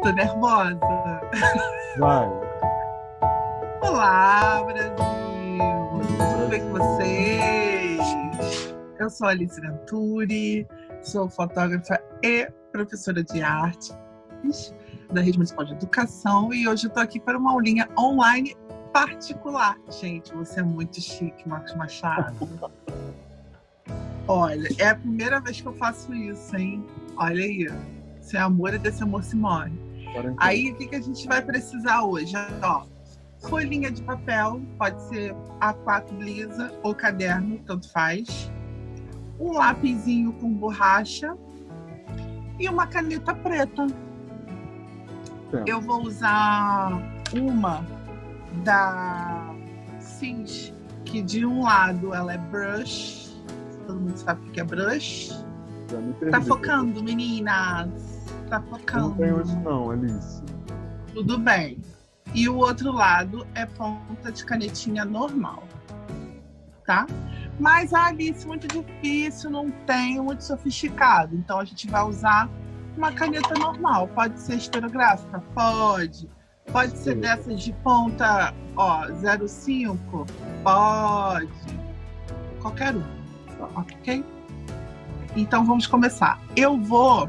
Tô nervosa. Vai. Olá, Brasil! Tudo bem com vocês? Eu sou a Alice Venturi, sou fotógrafa e professora de artes da Rede Municipal de Educação e hoje eu tô aqui para uma aulinha online particular. Gente, você é muito chique, Marcos Machado. Olha, é a primeira vez que eu faço isso, hein? Olha aí. Sem amor e desse amor se morre. Aí, o que a gente vai precisar hoje? Ó, folhinha de papel, pode ser A4 lisa ou caderno, tanto faz. Um lapisinho com borracha e uma caneta preta. Eu vou usar uma da Cis, que de um lado ela é brush. Todo mundo sabe o que é brush? Tá focando, meninas? Tá focando. Não tenho isso não, Alice. Tudo bem. E o outro lado é ponta de canetinha normal. Tá? Mas a Alice, muito difícil, não tem, muito sofisticado. Então a gente vai usar uma caneta normal. Pode ser esferográfica? Pode. Pode ser dessas de ponta, ó, 0,5? Pode. Qualquer um. Ok? Então vamos começar. Eu vou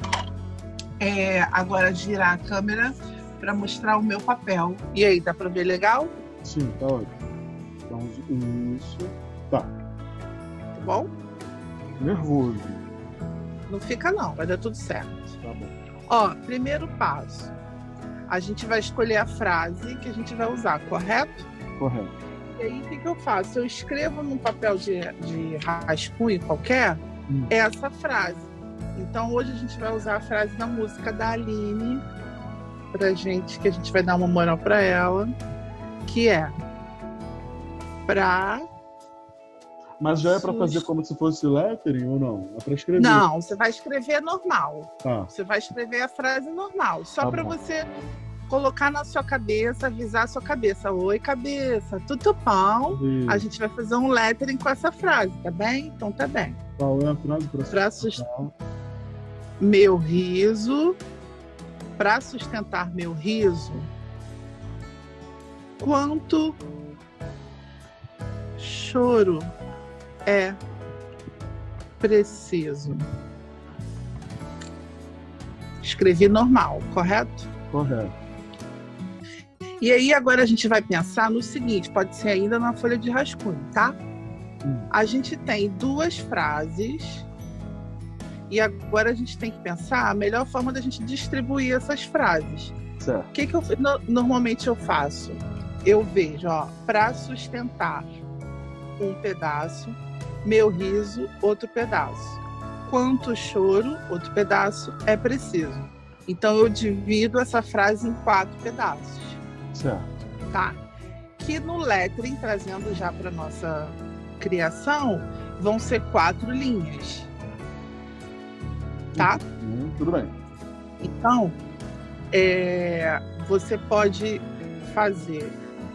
agora girar a câmera para mostrar o meu papel. E aí, dá para ver legal? Sim, tá ótimo. Então, isso. Tá. Tá bom? Nervoso. Não fica não, vai dar tudo certo. Tá bom. Ó, primeiro passo. A gente vai escolher a frase que a gente vai usar, correto? Correto. E aí, o que eu faço? Eu escrevo num papel de rascunho qualquer essa frase. Então, hoje a gente vai usar a frase da música da Aline pra gente, que a gente vai dar uma moral pra ela, que é pra... Mas já é pra fazer como se fosse lettering ou não? É pra escrever? Não, você vai escrever normal. Tá. Você vai escrever a frase normal. Só Tá pra bom. você colocar na sua cabeça, avisar a sua cabeça. Oi, cabeça, tudo bom? Isso. A gente vai fazer um lettering com essa frase, tá bem? Então tá bem. Qual é a frase Pra meu riso, para sustentar meu riso, quanto choro é preciso. Escrevi normal, correto? Correto. E aí agora a gente vai pensar no seguinte, pode ser ainda na folha de rascunho, tá? A gente tem duas frases e agora a gente tem que pensar a melhor forma da gente distribuir essas frases. Certo. O que normalmente eu faço? Eu vejo, ó, para sustentar um pedaço, meu riso, outro pedaço. Quanto choro, outro pedaço, é preciso. Então eu divido essa frase em 4 pedaços. Certo. Tá? Que no lettering, trazendo já para nossa criação, vão ser 4 linhas. Tá? Tudo bem. Então, você pode fazer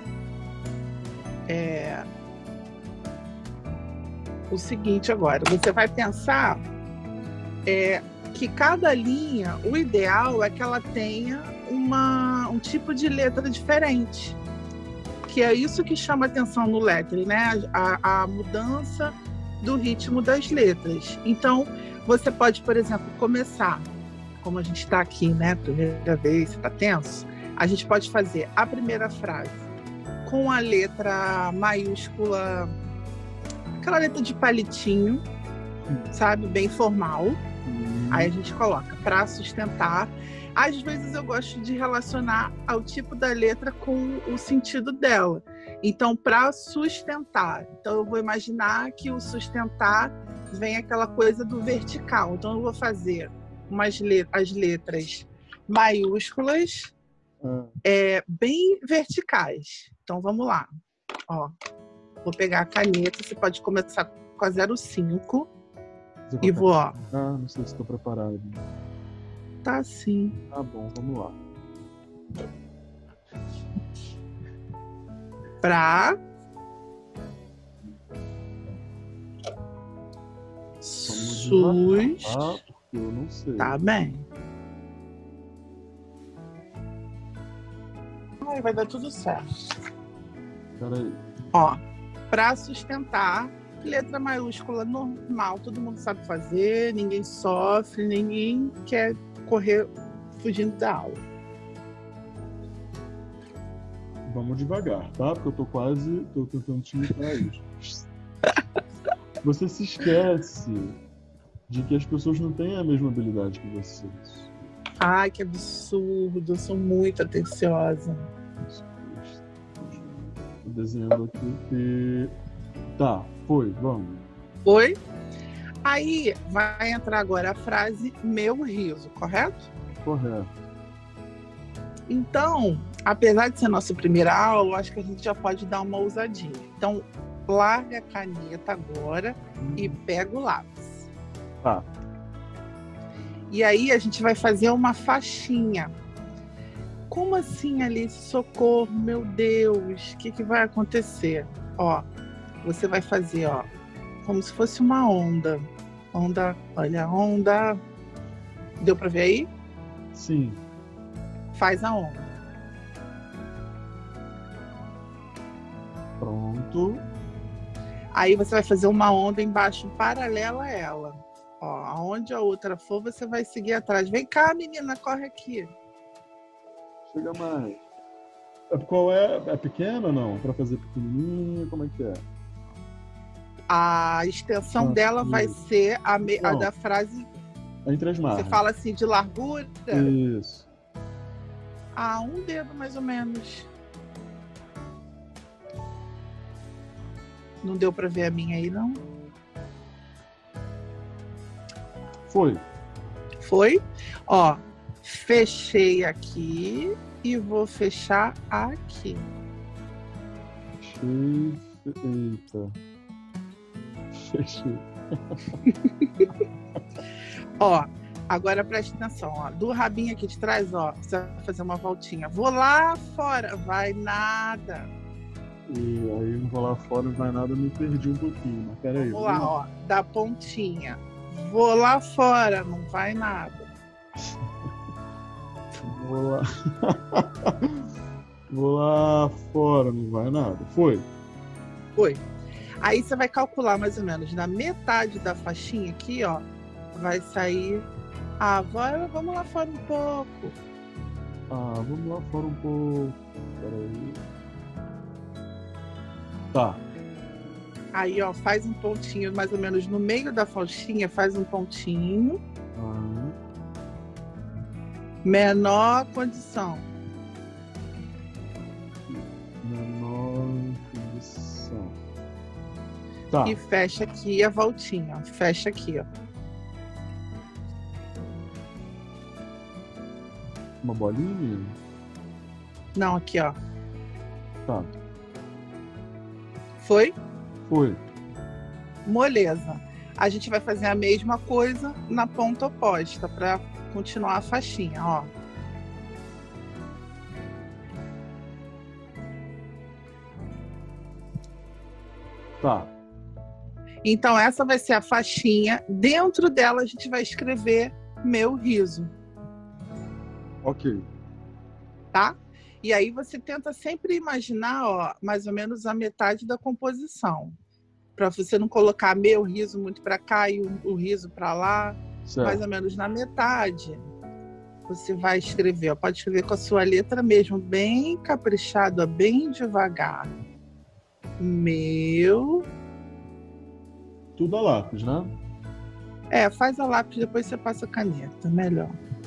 o seguinte agora. Você vai pensar que cada linha, o ideal é que ela tenha um tipo de letra diferente. Que é isso que chama atenção no lettering, né? A mudança do ritmo das letras. Então, você pode, por exemplo, começar, como a gente está aqui, né? Primeira vez, você está tenso. A gente pode fazer a primeira frase com a letra maiúscula, aquela letra de palitinho, sabe? Bem formal. Aí a gente coloca para sustentar. Às vezes eu gosto de relacionar ao tipo da letra com o sentido dela. Então, para sustentar. Então, eu vou imaginar que o sustentar vem aquela coisa do vertical. Então, eu vou fazer as letras maiúsculas bem verticais. Então, vamos lá. Ó, vou pegar a caneta. Você pode começar com a 0,5 e vou, ó. Ah, não sei se estou preparado. Tá sim. Tá bom, vamos lá. Pra Porque eu não sei. tá bem. Ai, vai dar tudo certo. Peraí. Ó, para sustentar, letra maiúscula normal, todo mundo sabe fazer, ninguém sofre, ninguém quer correr fugindo da aula. Vamos devagar, tá? Porque eu tô tentando te imitar isso. Você se esquece de que as pessoas não têm a mesma habilidade que vocês. Ai, que absurdo, eu sou muito atenciosa. Tô desenhando aqui que... Tá, foi, vamos. Foi? Aí vai entrar agora a frase meu riso, correto? Correto. Então, apesar de ser nossa primeira aula, eu acho que a gente já pode dar uma ousadinha. Então, larga a caneta agora e pega o lápis. Tá. E aí a gente vai fazer uma faixinha. Como assim, Alice? Socorro, meu Deus, o que vai acontecer? Ó, você vai fazer, ó, como se fosse uma onda. Onda, olha a onda. Deu para ver aí? Sim. Faz a onda. Pronto. Aí você vai fazer uma onda embaixo paralela a ela. Ó, aonde a outra for, você vai seguir atrás. Vem cá, menina, corre aqui. Chega mais. Qual é? É pequena ou não? Para fazer pequenininha, como é que é? A extensão dela vai ser a da frase. Entre as margens. Você fala assim de largura? Isso. Um dedo mais ou menos. Não deu para ver a minha aí, não? Foi. Foi? Ó, fechei aqui e vou fechar aqui. Eita. Fechei. Ó, agora presta atenção, ó. Do rabinho aqui de trás, ó, você vai fazer uma voltinha. Vou lá fora, vai nada. E aí não vou lá fora, não vai nada, me perdi um pouquinho. Mas peraí. Vamos lá, ó, da pontinha. Vou lá fora, não vai nada. Vou lá. Vou lá fora, não vai nada. Foi. Foi. Aí você vai calcular mais ou menos na metade da faixinha aqui, ó, vai sair. Vamos lá fora um pouco. Vamos lá fora um pouco. Peraí. Tá. Aí, ó, faz um pontinho mais ou menos no meio da faixinha, faz um pontinho. Menor condição. Menor condição. Tá. E fecha aqui a voltinha, ó. Fecha aqui, ó. Uma bolinha? Não, aqui, ó. Tá. Foi? Foi. Moleza. A gente vai fazer a mesma coisa na ponta oposta para continuar a faixinha, ó. Tá. Então essa vai ser a faixinha. Dentro dela a gente vai escrever meu riso. Ok. Tá? E aí você tenta sempre imaginar, ó, mais ou menos a metade da composição. Para você não colocar meu riso muito para cá e o riso para lá. Certo. Mais ou menos na metade. Você vai escrever, ó, pode escrever com a sua letra mesmo, bem caprichado, ó, bem devagar. Meu. Tudo a lápis, né? Faz a lápis, depois você passa a caneta, melhor.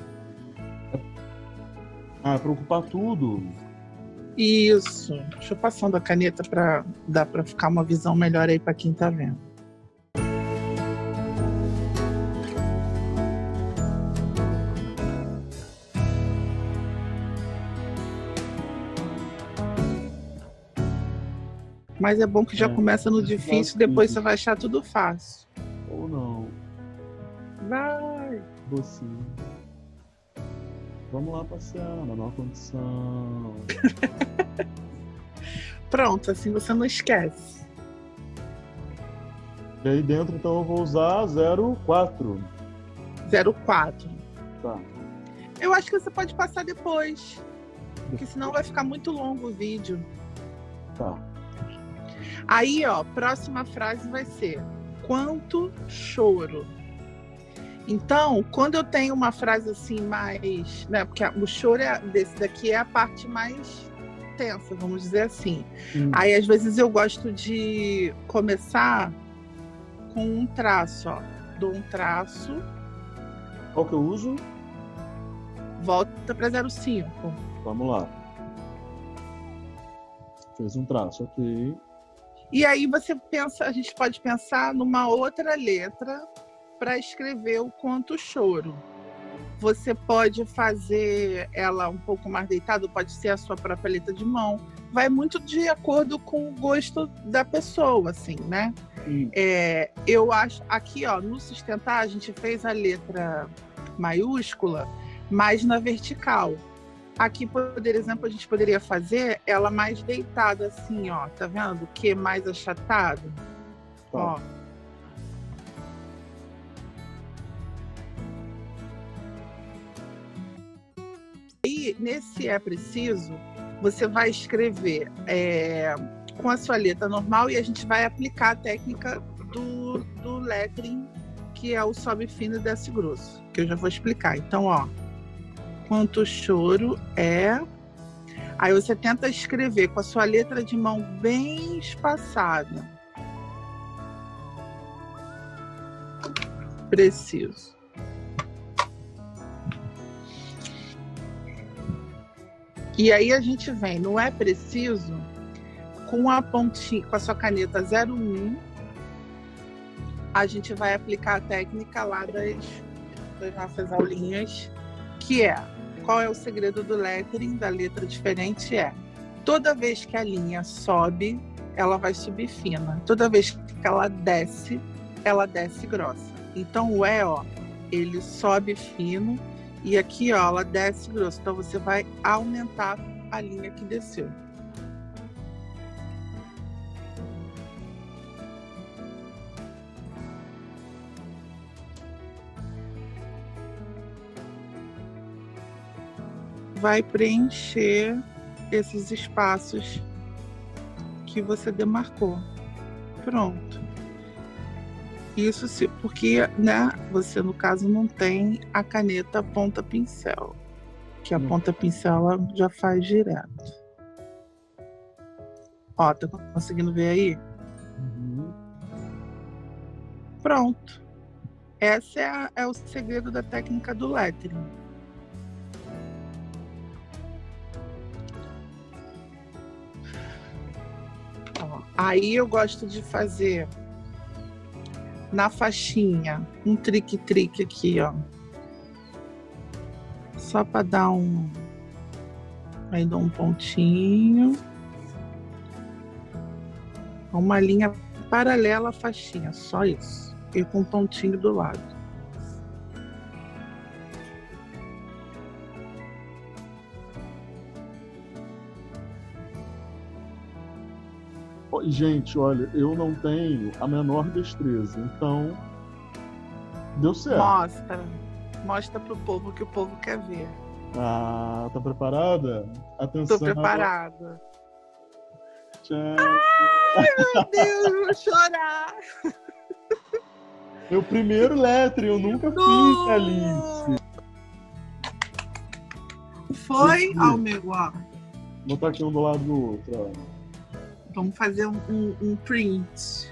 Para ocupar tudo. Isso. Deixa eu passando a caneta para dar para ficar uma visão melhor aí para quem tá vendo. Mas é bom que já começa no difícil, depois você vai achar tudo fácil. Ou não. Vai. Você. Vamos lá passear na nova condição. Pronto, assim você não esquece. E aí dentro, então, eu vou usar 04. 04. Tá. Eu acho que você pode passar depois. Porque senão vai ficar muito longo o vídeo. Tá. Aí, ó, próxima frase vai ser: quanto choro. Então, quando eu tenho uma frase assim mais, né, porque o choro desse daqui é a parte mais tensa, vamos dizer assim. Aí, às vezes, eu gosto de começar com um traço, ó. Dou um traço. Qual que eu uso? Volta para 0,5. Vamos lá. Fez um traço, ok. E aí você pensa, a gente pode pensar numa outra letra para escrever o quanto choro. Você pode fazer ela um pouco mais deitada, pode ser a sua própria letra de mão. Vai muito de acordo com o gosto da pessoa, assim, né? Eu acho, aqui, ó, no sustentar, a gente fez a letra maiúscula, mas na vertical. Aqui, por exemplo, a gente poderia fazer ela mais deitada, assim, ó. Tá vendo? O que mais achatado? Tá. Ó. E nesse é preciso, você vai escrever com a sua letra normal e a gente vai aplicar a técnica do lettering, que é o sobe fino e desce grosso, que eu já vou explicar. Então, ó, quanto choro é... Aí você tenta escrever com a sua letra de mão bem espaçada. Preciso. E aí a gente vem, não é preciso, com a pontinha, com a sua caneta 01, a gente vai aplicar a técnica lá das nossas aulinhas, que é, qual é o segredo do lettering, da letra diferente, toda vez que a linha sobe, ela vai subir fina. Toda vez que ela desce grossa. Então o E, ó, ele sobe fino, e aqui, ó, ela desce grosso. Então você vai aumentar a linha que desceu. Vai preencher esses espaços que você demarcou. Pronto. Isso sim, porque, né, você no caso não tem a caneta ponta pincel, que a ponta pincel ela já faz direto. Ó, tá conseguindo ver aí? Uhum. Pronto. Esse é o segredo da técnica do lettering. Ó, aí eu gosto de fazer na faixinha um trique aqui, ó. Só para dar um... Aí dou um pontinho. Uma linha paralela à faixinha, só isso. E com um pontinho do lado. Gente, olha, eu não tenho a menor destreza, então deu certo. Mostra pro povo que o povo quer ver. Ah, tá preparada? Atenção. Tô preparada. Tchau. Ai, meu Deus, vou chorar. Meu primeiro lettering, eu nunca fiz, Alice. Foi ao meu, ó. Vou botar aqui um do lado do outro, ó. Vamos fazer um print.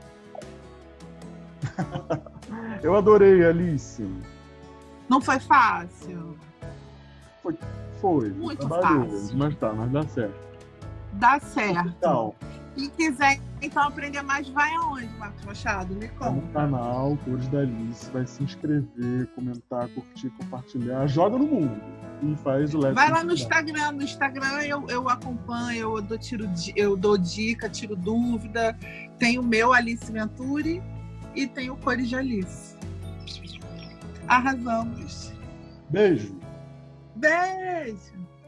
Eu adorei, Alice. Não foi fácil? Foi. Muito fácil. Mas dá certo. Dá certo. Então, quem quiser então aprender mais, vai aonde, Marcos Machado? Me conta. No canal Cores da Alice, vai se inscrever, comentar, curtir, compartilhar. Joga no mundo. E faz o lettering. Vai lá no Instagram. No Instagram eu acompanho, eu dou dica, tiro dúvida. Tem o meu Alice Venturi e tem o Cores de Alice. Arrasamos. Beijo. Beijo.